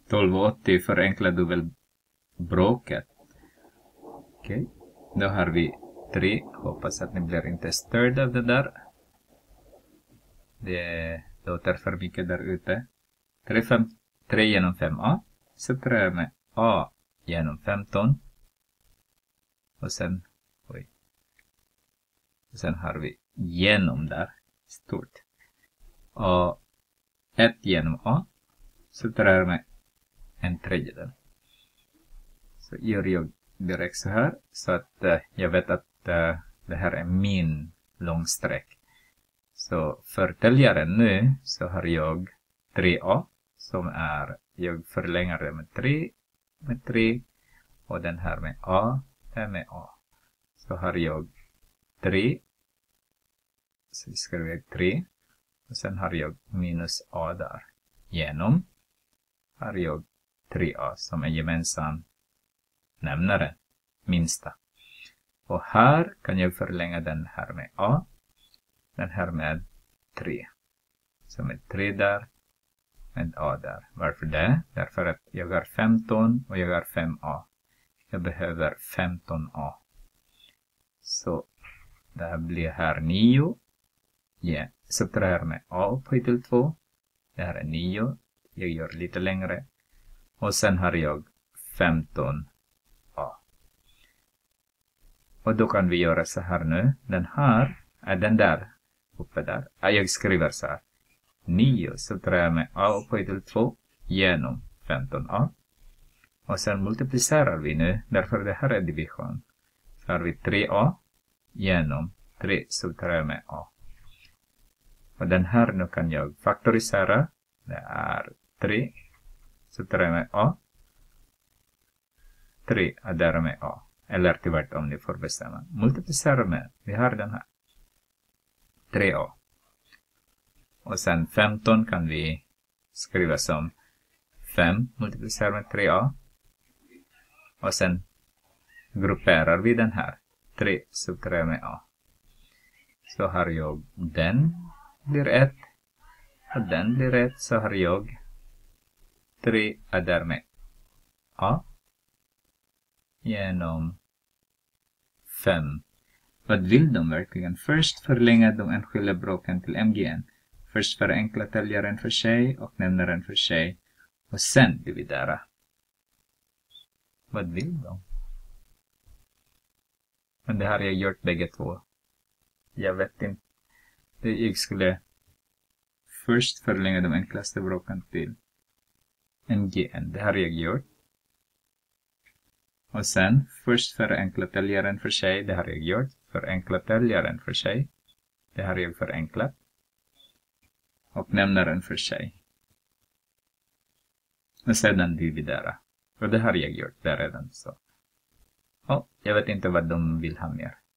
1280 förenkla dubbelbråket. Okej. Då har vi 3. Hoppas att ni blir inte störda av det där. Det låter för mycket där ute. 3 genom 5a. Subtraherar jag med a genom 15. Och sen, och sen har vi genom där. Stort. Och 1 genom a. Subtraherar jag med 1/3. Så gör jag direkt så här. Så att jag vet att det här är min långsträck. Så för täljaren nu så har jag 3a. Som är, jag förlänger det med 3. Och den här med a, den med a. Så har jag 3. Så skriver jag 3. Och sen har jag minus a där. Genom har jag 3a som är gemensam nämnare. Minsta. Och här kan jag förlänga den här med a. Den här med 3. Så med 3 där. Med a där. Varför det? Därför att jag har 15 och jag har 5a. Jag behöver 15a. Så det här blir här 9. Ja, subtraherar med a upphöjt till 2. Det här är 9. Jag gör lite längre. Och sen har jag 15a. Och då kan vi göra så här nu. Den här är den där uppe där. Jag skriver så här. 9 subtraherar med a upphöjt till 2 genom 15a. Och sen multiplicerar vi nu. Därför det här är division. Så har vi 3a genom 3 subtraherar med a. Och den här nu kan jag faktorisera. Det är 3 subtraherar med a. 3 adderar med a. Eller tvärtom, ni får bestämma. Multiplicera med. Vi har den här. 3a. Och sen 15 kan vi skriva som 5 multiplicerar med 3a. Och sen grupperar vi den här. 3 subtraherar med a. Så har jag den blir 1. Och den blir 1. Så har jag 3 adderar med a. Genom 5. Vad vill de verkligen? Först förlänga de enskilda bråken till mgn. Först förenkla täljaren för sig och nämnaren för sig. Och sen dividera. Vad vill de? Men det har jag gjort bägge två. Jag vet inte. Jag skulle först förlänga de enklaste bråken till mgn. Det har jag gjort. Och sen först förenkla täljaren för sig. Det har jag gjort. Förenkla täljaren för sig. Det har jag förenklat. Och nämnaren för sig. Och sedan dividera. Och det har jag gjort där redan. Så. Jag vet inte vad de vill ha mer.